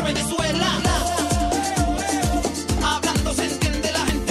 Venezuela. Hablando se entiende la gente.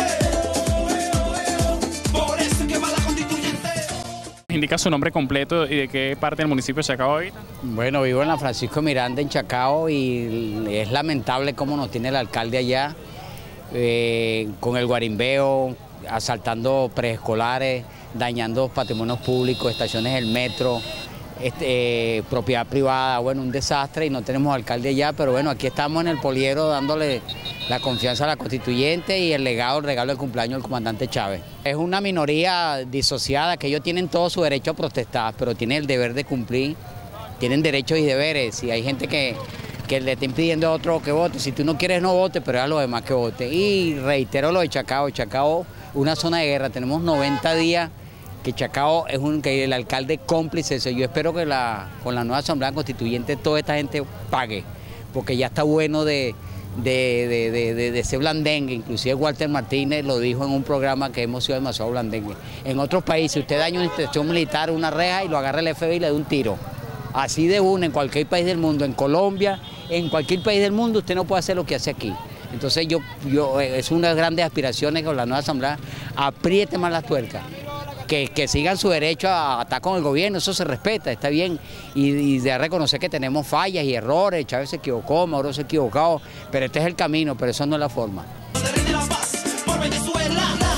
Por eso es que va la constituyente. ¿Indica su nombre completo y de qué parte del municipio de Chacao habita? Bueno, vivo en la Francisco Miranda, en Chacao, y es lamentable cómo nos tiene el alcalde allá, con el guarimbeo, asaltando preescolares, dañando patrimonios públicos, estaciones del metro, propiedad privada. Bueno, un desastre, y no tenemos alcalde allá, pero bueno, aquí estamos en el Poliero dándole la confianza a la constituyente y el regalo del cumpleaños del comandante Chávez. Es una minoría disociada, que ellos tienen todo su derecho a protestar, pero tienen el deber de cumplir, tienen derechos y deberes. Si hay gente que le está impidiendo a otro que vote, si tú no quieres no vote, pero a los demás que vote. Y reitero lo de Chacao, una zona de guerra, tenemos 90 días que Chacao es que el alcalde cómplice de eso. Yo espero que con la nueva Asamblea Constituyente toda esta gente pague, porque ya está bueno de ser blandengue. Inclusive Walter Martínez lo dijo en un programa, que hemos sido demasiado blandengue. En otros países usted daña una institución militar, una reja, y lo agarra el FBI y le da un tiro. Así de una, en cualquier país del mundo, en Colombia, en cualquier país del mundo, usted no puede hacer lo que hace aquí. Entonces es una de las grandes aspiraciones que con la nueva Asamblea apriete más las tuercas. Que sigan su derecho a estar con el gobierno, eso se respeta, está bien, y de reconocer que tenemos fallas y errores. Chávez se equivocó, Maduro se ha equivocado, pero este es el camino, pero eso no es la forma. Se rinde la paz por Venezuela.